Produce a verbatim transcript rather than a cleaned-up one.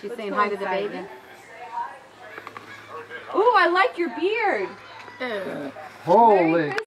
She's Let's saying go hi to the inside baby. then. Ooh, I like your beard. Holy.